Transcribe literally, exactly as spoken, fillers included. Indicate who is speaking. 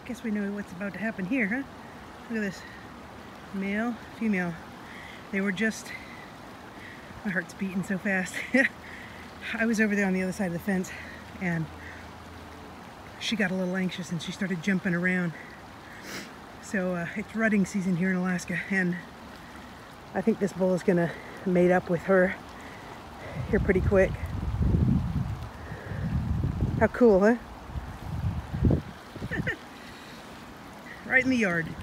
Speaker 1: Guess we know what's about to happen here, huh? Look at this. Male, female. They were just... My heart's beating so fast. I was over there on the other side of the fence, and she got a little anxious and she started jumping around. So uh, it's rutting season here in Alaska, and I think this bull is gonna mate up with her here pretty quick. How cool, huh? Right in the yard.